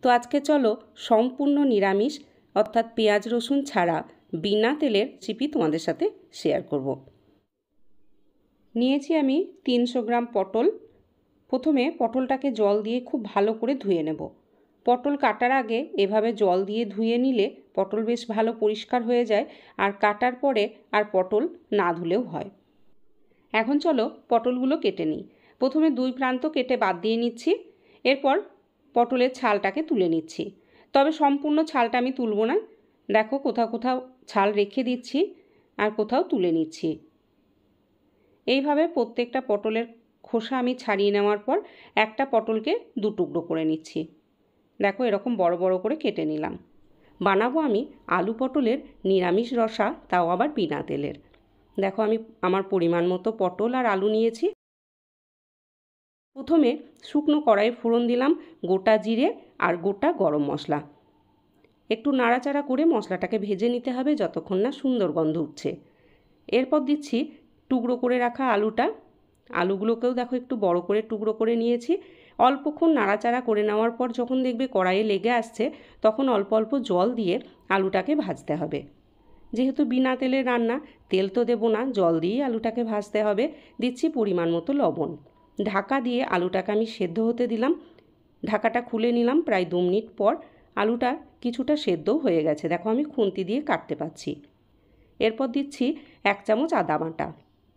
তো আজকে চলো সম্পূর্ণ নিরামিষ অর্থাৎ পেঁয়াজ রসুন ছাড়া বিনা তেলের রেসিপি তোমাদের সাথে শেয়ার করব। নিয়েছি আমি 300 গ্রাম পটল। প্রথমে পটলটাকে জল দিয়ে খুব ভালো করে ধুয়ে নেব। পটল কাটার আগে এভাবে জল দিয়ে ধুয়ে নিলে পটল বেশ ভালো পরিষ্কার হয়ে যায়, আর কাটার পরে আর পটল না ধুলেও হয়। এখন চলো পটলগুলো কেটে নিই। প্রথমে দুই প্রান্ত কেটে বাদ দিয়ে নিচ্ছি। এরপর পটলের ছালটাকে তুলে নিচ্ছি, তবে সম্পূর্ণ ছালটা আমি তুলব না। দেখো কোথাও কোথাও ছাল রেখে দিচ্ছি আর কোথাও তুলে নিচ্ছি। এইভাবে প্রত্যেকটা পটলের খোসা আমি ছাড়িয়ে নেওয়ার পর একটা পটলকে দু টুকরো করে নিচ্ছি। দেখো এরকম বড় বড় করে কেটে নিলাম। বানাবো আমি আলু পটলের নিরামিষ রসা, তাও আবার বিনা তেলের। দেখো আমি আমার পরিমাণ মতো পটল আর আলু নিয়েছি। প্রথমে শুকনো কড়াইয়ে ফোড়ন দিলাম গোটা জিরে আর গোটা গরম মশলা। একটু নাড়াচাড়া করে মশলাটাকে ভেজে নিতে হবে যতক্ষণ না সুন্দর গন্ধ উঠছে। এরপর দিচ্ছি টুকরো করে রাখা আলুটা। আলুগুলোকেও দেখো একটু বড় করে টুকরো করে নিয়েছি। অল্পক্ষণ নাড়াচাড়া করে নেওয়ার পর যখন দেখবে কড়াইয়ে লেগে আসছে, তখন অল্প অল্প জল দিয়ে আলুটাকে ভাজতে হবে। যেহেতু বিনা তেলের রান্না, তেল তো দেবো না, জল দিয়েই আলুটাকে ভাজতে হবে। দিচ্ছি পরিমাণ মতো লবণ। ঢাকা দিয়ে আলুটাকে আমি সেদ্ধ হতে দিলাম। ঢাকাটা খুলে নিলাম। প্রায় 2 মিনিট পর আলুটা কিছুটা সেদ্ধও হয়ে গেছে। দেখো আমি খুন্তি দিয়ে কাটতে পারছি। এরপর দিচ্ছি 1 চামচ আদা বাটা,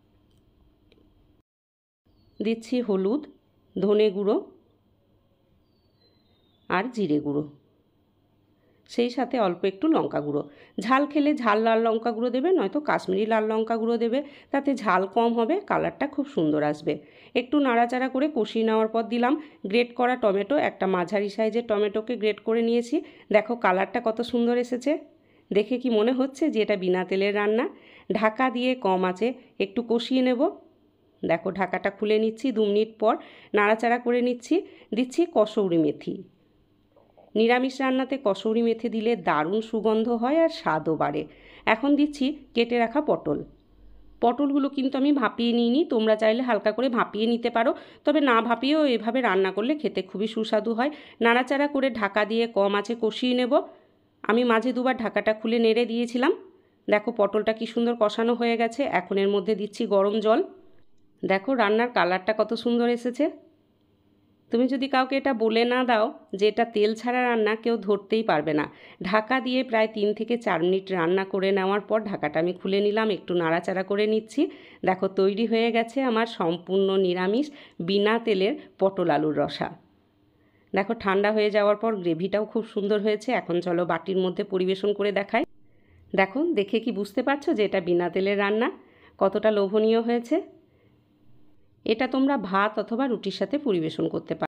দিচ্ছি হলুদ, ধনে গুঁড়ো আর জিরে গুঁড়ো, সেই সাথে অল্প একটু লঙ্কা গুঁড়ো। ঝাল খেলে ঝাল লাল লঙ্কা গুঁড়ো দেবে, নয়তো কাশ্মীরি লাল লঙ্কা গুঁড়ো দেবে, তাতে ঝাল কম হবে, কালারটা খুব সুন্দর আসবে। একটু নাড়াচাড়া করে কষিয়ে নেওয়ার পর দিলাম গ্রেট করা টমেটো। একটা মাঝারি সাইজের টমেটোকে গ্রেট করে নিয়েছি। দেখো কালারটা কত সুন্দর এসেছে। দেখে কি মনে হচ্ছে যে এটা বিনা তেলের রান্না? ঢাকা দিয়ে কম আঁচে একটু কষিয়ে নেব। দেখো ঢাকাটা খুলে নিচ্ছি। 2 মিনিট পর নাড়াচাড়া করে নিচ্ছি। দিচ্ছি কসৌরি মেথি। নিরামিষ রান্নাতে কসৌরি মেথি দিলে দারুণ সুগন্ধ হয় আর স্বাদও বাড়ে। এখন দিচ্ছি কেটে রাখা পটল। পটলগুলো কিন্তু আমি ভাপিয়ে নিইনি, তোমরা চাইলে হালকা করে ভাপিয়ে নিতে পারো, তবে না ভাপিয়েও এভাবে রান্না করলে খেতে খুবই সুস্বাদু হয়। নাড়াচাড়া করে ঢাকা দিয়ে কম আঁচে কষিয়ে নেব। আমি মাঝে দুবার ঢাকাটা খুলে নেড়ে দিয়েছিলাম। দেখো পটলটা কি সুন্দর কষানো হয়ে গেছে। এখন এর মধ্যে দিচ্ছি গরম জল। দেখো রান্নার কালারটা কত সুন্দর এসেছে। তুমি যদি কাউকে এটা বলে না দাও যে এটা তেল ছাড়া রান্না, কেউ ধরতেই পারবে না। ঢাকা দিয়ে প্রায় 3 থেকে 4 মিনিট রান্না করে নেওয়ার পর ঢাকাটা আমি খুলে নিলাম, একটু নাড়াচাড়া করে নিচ্ছি। দেখো তৈরি হয়ে গেছে আমার সম্পূর্ণ নিরামিষ বিনা তেলের পটল আলুর রসা। দেখো ঠান্ডা হয়ে যাওয়ার পর গ্রেভিটাও খুব সুন্দর হয়েছে। এখন চলো বাটির মধ্যে পরিবেশন করে দেখাই। দেখো দেখে কি বুঝতে পারছো যে এটা বিনা তেলের রান্না? কতটা লোভনীয় হয়েছে। এটা তোমরা ভাত অথবা রুটির সাথে পরিবেশন করতে পারো।